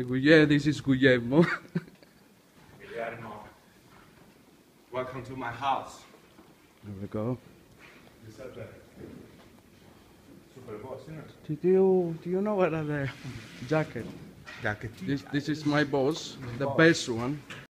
Yeah, this is Guillermo. Guillermo, welcome to my house. There we go. You said that. Super boss, isn't it? Do you know what are the jacket? Jacket. This is my boss, the best one.